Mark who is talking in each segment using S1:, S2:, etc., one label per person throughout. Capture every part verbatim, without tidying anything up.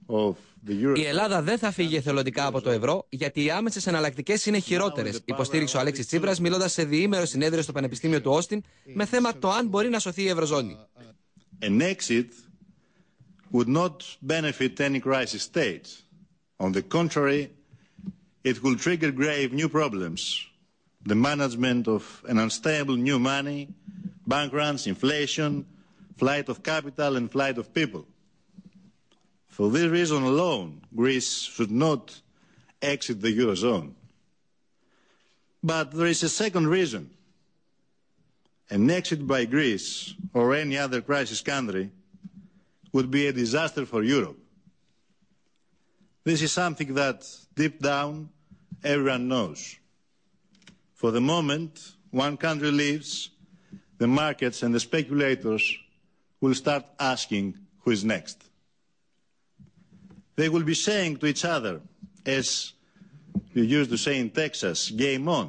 S1: Η Ελλάδα δεν θα φύγει εθελοντικά από το ευρώ, γιατί οι άμεσες εναλλακτικές είναι χειρότερες, υποστήριξε ο Αλέξης Τσίπρας, μιλώντας σε διήμερο συνέδριο στο Πανεπιστήμιο του Όστιν, με θέμα το αν μπορεί να σωθεί η Ευρωζώνη.
S2: An exit would not benefit any crisis state. On the contrary, it will trigger grave new problems. The management of an unstable new money, bank runs, inflation, flight of capital and flight of people. For this reason alone, Greece should not exit the Eurozone. But there is a second reason. An exit by Greece or any other crisis country would be a disaster for Europe. This is something that deep down everyone knows. For the moment, one country leaves, the markets and the speculators will start asking who is next. They will be saying to each other, as you used to say in Texas, game on.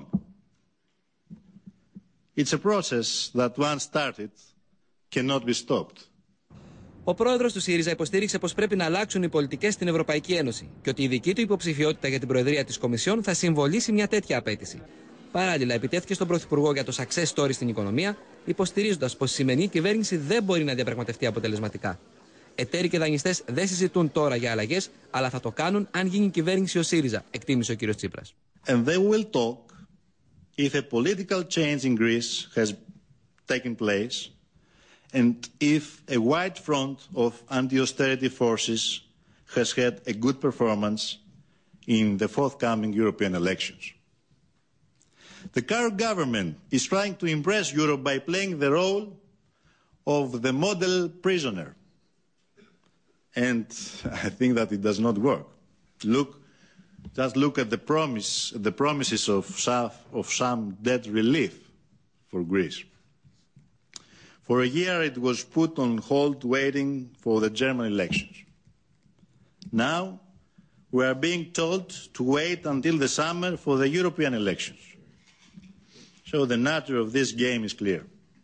S2: It's a process that once started cannot be stopped.
S1: Ο πρόεδρος του ΣΥΡΙΖΑ υποστήριξε πως πρέπει να αλλάξουν οι πολιτικές στην Ευρωπαϊκή Ένωση και ότι η δική του υποψηφιότητα για την Προεδρία της Κομισιόν θα συμβολήσει μια τέτοια απέτηση. Παράλληλα, επιτέθηκε στον Πρωθυπουργό για το success story στην οικονομία, υποστηρίζοντας πως η σημερινή κυβέρνηση δεν μπορεί να διαπραγματευτεί αποτελεσματικά. Εταίροι και δανειστές δεν συζητούν τώρα για αλλαγές, αλλά θα το κάνουν αν γίνει η κυβέρνηση ο ΣΥΡΙΖΑ, εκτίμησε ο κ. Τσίπρας.
S2: And they will talk if a political change in Greece has taken place and if a wide front of anti-austerity forces has had a good performance in the forthcoming European elections. The current government is trying to impress Europe by playing the role of the model prisoner. And I think that it does not work. Look, just look at the promise, the promises of some, of some debt relief for Greece. For a year it was put on hold waiting for the German elections. Now we are being told to wait until the summer for the European elections. So the nature of this game is clear.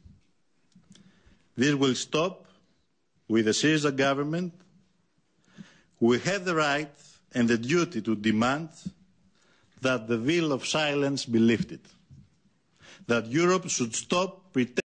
S2: This will stop with the Syriza government. We have the right and the duty to demand that the veil of silence be lifted, that Europe should stop pretending